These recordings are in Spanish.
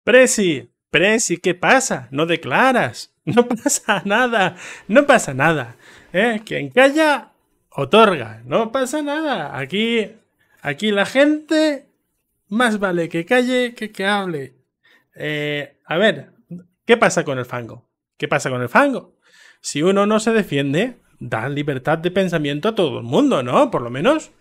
Presi, ¿qué pasa? No declaras. No pasa nada. No pasa nada. Quien calla, otorga. No pasa nada. Aquí la gente más vale que calle que hable. A ver, ¿qué pasa con el fango? ¿Qué pasa con el fango? Si uno no se defiende, da libertad de pensamiento a todo el mundo, ¿no? Por lo menos.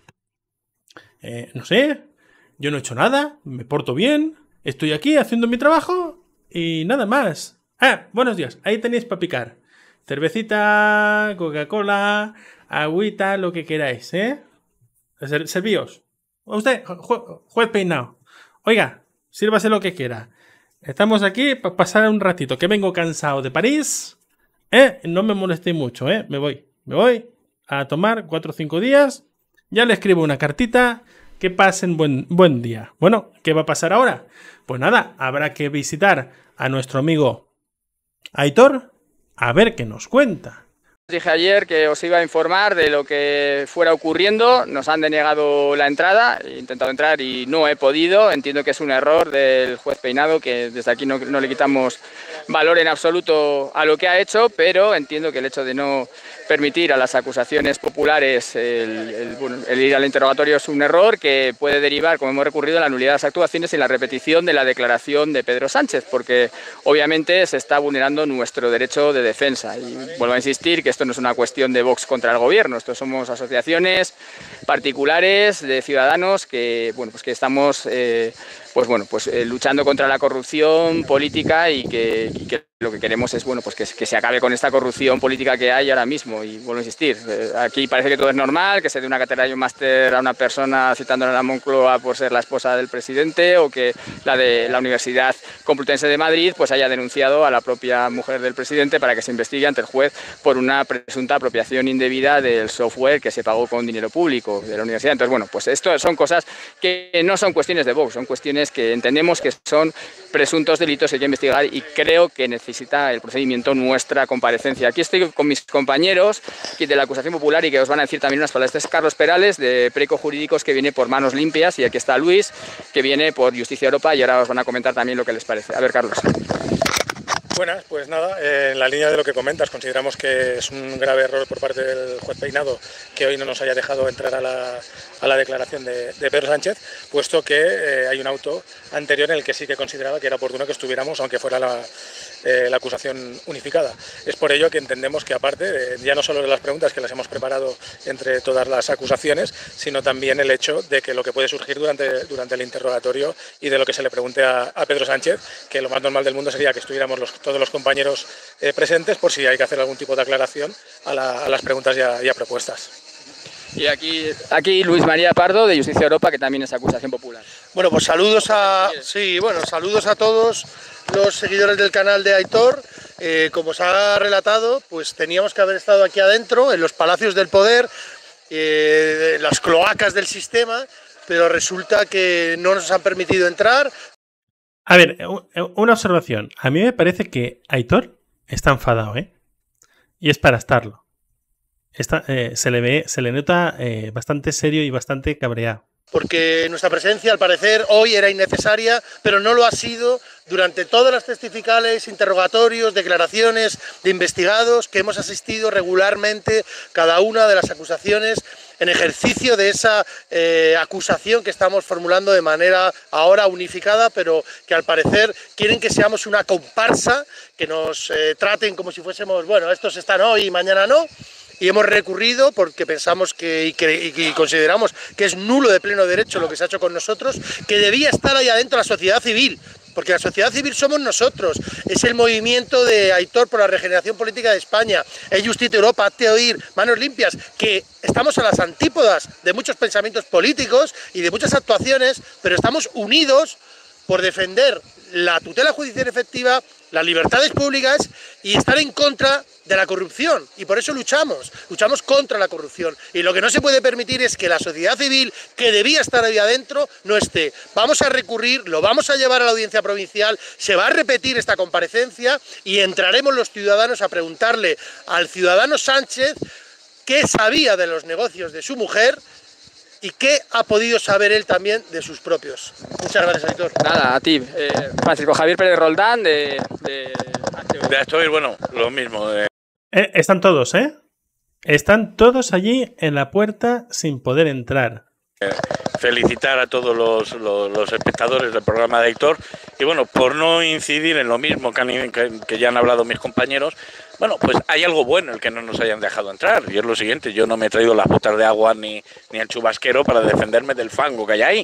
No sé. Yo no he hecho nada. Me porto bien. Estoy aquí haciendo mi trabajo. Y nada más. Buenos días. Ahí tenéis para picar. Cervecita, Coca-Cola, agüita, lo que queráis, ¿eh? Servíos. Usted, juez peinado. Oiga, sírvase lo que quiera. Estamos aquí para pasar un ratito, que vengo cansado de París. No me molestéis mucho, ¿eh? Me voy a tomar 4 o 5 días. Ya le escribo una cartita. Que pasen buen día. Bueno, ¿qué va a pasar ahora? Pues nada, habrá que visitar a nuestro amigo Aitor a ver qué nos cuenta. Dije ayer que os iba a informar de lo que fuera ocurriendo. Nos han denegado la entrada, he intentado entrar y no he podido. Entiendo que es un error del juez Peinado, que desde aquí no le quitamos valor en absoluto a lo que ha hecho, pero entiendo que el hecho de no permitir a las acusaciones populares el ir al interrogatorio es un error que puede derivar, como hemos recurrido, a la nulidad de las actuaciones y la repetición de la declaración de Pedro Sánchez, porque obviamente se está vulnerando nuestro derecho de defensa. Y vuelvo a insistir que esto no es una cuestión de Vox contra el gobierno, esto somos asociaciones particulares de ciudadanos que, que estamos luchando contra la corrupción política y que lo que queremos es que se acabe con esta corrupción política que hay ahora mismo. Y vuelvo a insistir, aquí parece que todo es normal, que se dé una cátedra y un máster a una persona citándola a la Moncloa por ser la esposa del presidente, o que la de la Universidad Complutense de Madrid pues haya denunciado a la propia mujer del presidente para que se investigue ante el juez por una presunta apropiación indebida del software que se pagó con dinero público de la universidad. Entonces, esto son cosas que no son cuestiones de Vox, son cuestiones que entendemos que son presuntos delitos que hay que investigar, y creo que necesita el procedimiento nuestra comparecencia. Aquí estoy con mis compañeros de la acusación popular y que os van a decir también unas palabras. Este es Carlos Perales, de Preco Jurídicos, que viene por Manos Limpias, y aquí está Luis, que viene por Justicia Europa, y ahora os van a comentar también lo que les parece. A ver, Carlos. Buenas, pues nada, en la línea de lo que comentas, consideramos que es un grave error por parte del juez Peinado que hoy no nos haya dejado entrar a la declaración de Pedro Sánchez, puesto que hay un auto anterior en el que sí que consideraba que era oportuno que estuviéramos, aunque fuera la acusación unificada. Es por ello que entendemos que, aparte, ya no solo de las preguntas que las hemos preparado entre todas las acusaciones, sino también el hecho de que lo que puede surgir durante el interrogatorio y de lo que se le pregunte a Pedro Sánchez, que lo más normal del mundo sería que estuviéramos todos los compañeros presentes, por si hay que hacer algún tipo de aclaración a las preguntas ya propuestas. Y aquí Luis María Pardo, de Justicia Europa, que también es acusación popular. Bueno, pues saludos a todos los seguidores del canal de Aitor. Como os ha relatado, pues teníamos que haber estado aquí adentro, en los palacios del poder, las cloacas del sistema, pero resulta que no nos han permitido entrar. A ver, una observación. A mí me parece que Aitor está enfadado, ¿eh? Y es para estarlo. Se le nota bastante serio y bastante cabreado. Porque nuestra presencia, al parecer, hoy era innecesaria, pero no lo ha sido durante todas las testificales, interrogatorios, declaraciones de investigados que hemos asistido regularmente, cada una de las acusaciones, en ejercicio de esa acusación que estamos formulando de manera ahora unificada, pero que al parecer quieren que seamos una comparsa, que nos traten como si fuésemos, bueno, estos están hoy y mañana no. Y hemos recurrido porque pensamos y consideramos que es nulo de pleno derecho lo que se ha hecho con nosotros, que debía estar ahí adentro la sociedad civil, porque la sociedad civil somos nosotros, es el movimiento de Aitor por la regeneración política de España, es Justicia Europa, hazte oír, Manos Limpias, que estamos a las antípodas de muchos pensamientos políticos y de muchas actuaciones, pero estamos unidos por defender la tutela judicial efectiva, las libertades públicas y estar en contra de la corrupción, y por eso luchamos contra la corrupción, y lo que no se puede permitir es que la sociedad civil, que debía estar ahí adentro, no esté. Vamos a recurrir, lo vamos a llevar a la audiencia provincial, se va a repetir esta comparecencia y entraremos los ciudadanos a preguntarle al ciudadano Sánchez qué sabía de los negocios de su mujer, y qué ha podido saber él también de sus propios. Muchas gracias, Aitor. Nada, a ti. Francisco Javier Pérez Roldán de Actoir, bueno, lo mismo. Están todos, ¿eh? Están todos allí en la puerta sin poder entrar. Felicitar a todos los espectadores del programa de Aitor y bueno, por no incidir en lo mismo que ya han hablado mis compañeros, bueno, pues hay algo bueno el que no nos hayan dejado entrar y es lo siguiente, yo no me he traído las botas de agua ni el chubasquero para defenderme del fango que hay ahí.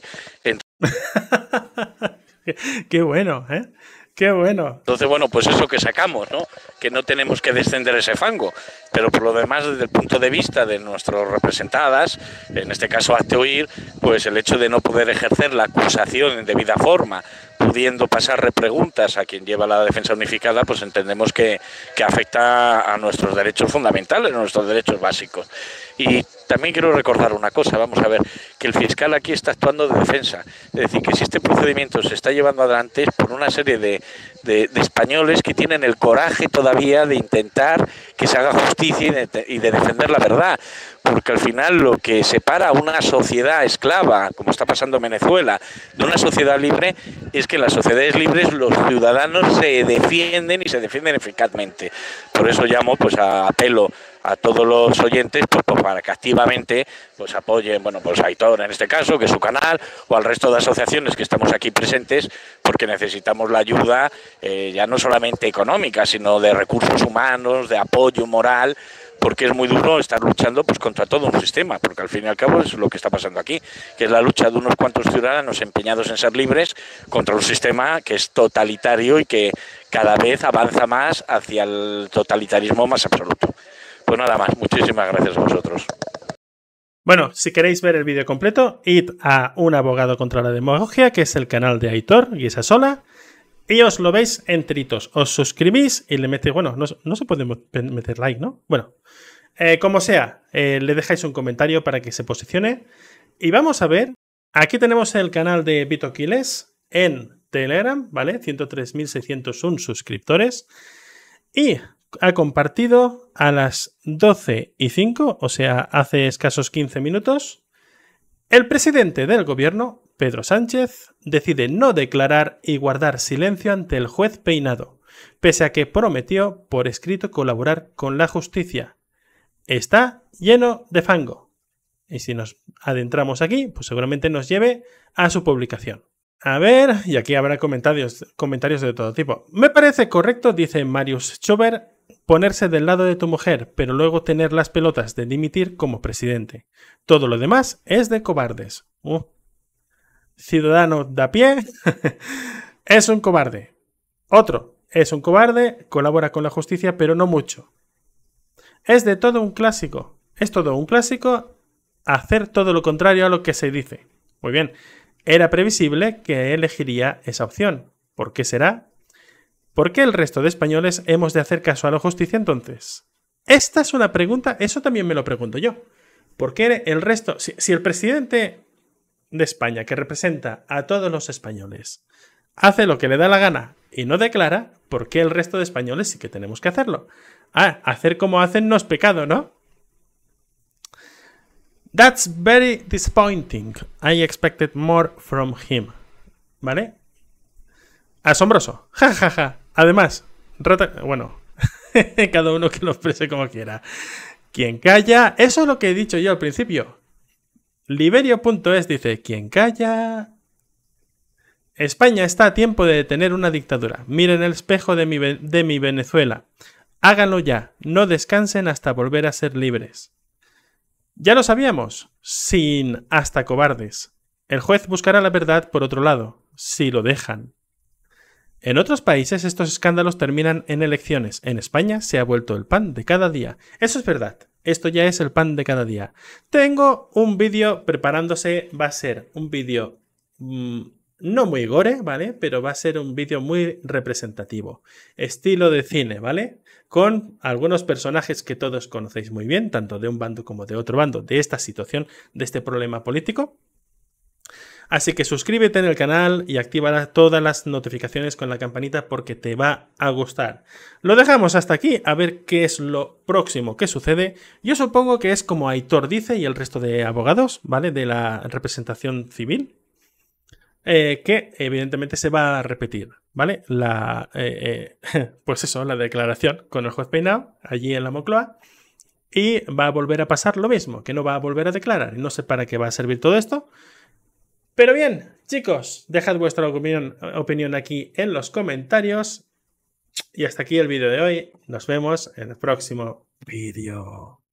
Qué bueno, ¿eh? Qué bueno. Entonces, bueno, pues eso que sacamos, ¿no? Que no tenemos que descender ese fango. Pero por lo demás, desde el punto de vista de nuestros representadas, en este caso Actoir, pues el hecho de no poder ejercer la acusación en debida forma, pudiendo pasar repreguntas a quien lleva la defensa unificada, pues entendemos que afecta a nuestros derechos fundamentales, a nuestros derechos básicos. Y también quiero recordar una cosa, vamos a ver, que el fiscal aquí está actuando de defensa. Es decir, que si este procedimiento se está llevando adelante es por una serie de españoles que tienen el coraje todavía de intentar que se haga justicia y de defender la verdad. Porque al final lo que separa a una sociedad esclava, como está pasando en Venezuela, de una sociedad libre, es que en las sociedades libres los ciudadanos se defienden y se defienden eficazmente. Por eso llamo, pues apelo a todos los oyentes pues para que activamente pues apoyen, bueno, pues a Aitor en este caso, que es su canal, o al resto de asociaciones que estamos aquí presentes, porque necesitamos la ayuda ya no solamente económica, sino de recursos humanos, de apoyo moral, porque es muy duro estar luchando pues contra todo un sistema, porque al fin y al cabo es lo que está pasando aquí, que es la lucha de unos cuantos ciudadanos empeñados en ser libres contra un sistema que es totalitario y que cada vez avanza más hacia el totalitarismo más absoluto. Pues nada más, muchísimas gracias a vosotros. Bueno, si queréis ver el vídeo completo, id a Un abogado contra la demagogia, que es el canal de Aitor Guisasola, y os lo veis enteritos. Os suscribís y le metéis... Bueno, no se puede meter like, ¿no? Bueno, como sea, le dejáis un comentario para que se posicione. Y vamos a ver, aquí tenemos el canal de Vito Quiles en Telegram, ¿vale? 103.601 suscriptores. Y ha compartido a las 12:05, o sea, hace escasos 15 minutos, el presidente del gobierno, Pedro Sánchez, decide no declarar y guardar silencio ante el juez Peinado, pese a que prometió por escrito colaborar con la justicia. Está lleno de fango. Y si nos adentramos aquí, pues seguramente nos lleve a su publicación. A ver, y aquí habrá comentarios de todo tipo. Me parece correcto, dice Marius Schober, ponerse del lado de tu mujer, pero luego tener las pelotas de dimitir como presidente. Todo lo demás es de cobardes. Ciudadano de a pie es un cobarde. Otro es un cobarde, colabora con la justicia, pero no mucho. Es de todo un clásico. Es todo un clásico hacer todo lo contrario a lo que se dice. Muy bien. Era previsible que elegiría esa opción. ¿Por qué será? ¿Por qué el resto de españoles hemos de hacer caso a la justicia entonces? Esta es una pregunta, eso también me lo pregunto yo. ¿Por qué el resto, si el presidente de España, que representa a todos los españoles, hace lo que le da la gana y no declara, ¿por qué el resto de españoles sí que tenemos que hacerlo? Hacer como hacen no es pecado, ¿no? That's very disappointing. I expected more from him. ¿Vale? Asombroso. Ja, ja, ja. Además, bueno, cada uno que lo exprese como quiera. Quien calla, eso es lo que he dicho yo al principio. Liberio.es dice, quien calla... España está a tiempo de detener una dictadura. Miren el espejo de mi Venezuela. Háganlo ya. No descansen hasta volver a ser libres. Ya lo sabíamos, sin hasta cobardes. El juez buscará la verdad por otro lado, si lo dejan. En otros países estos escándalos terminan en elecciones. En España se ha vuelto el pan de cada día. Eso es verdad, esto ya es el pan de cada día. Tengo un vídeo preparándose, va a ser un vídeo no muy gore, ¿vale? Pero va a ser un vídeo muy representativo. Estilo de cine, ¿vale? Con algunos personajes que todos conocéis muy bien, tanto de un bando como de otro bando, de esta situación, de este problema político. Así que suscríbete en el canal y activa todas las notificaciones con la campanita porque te va a gustar. Lo dejamos hasta aquí, a ver qué es lo próximo que sucede. Yo supongo que es como Aitor dice y el resto de abogados, ¿vale? De la representación civil. Que evidentemente se va a repetir, ¿vale? Pues eso, la declaración con el juez Peinado allí en la Moncloa, y va a volver a pasar lo mismo, que no va a volver a declarar. No sé para qué va a servir todo esto. Pero bien, chicos, dejad vuestra opinión aquí en los comentarios. Y hasta aquí el vídeo de hoy. Nos vemos en el próximo vídeo.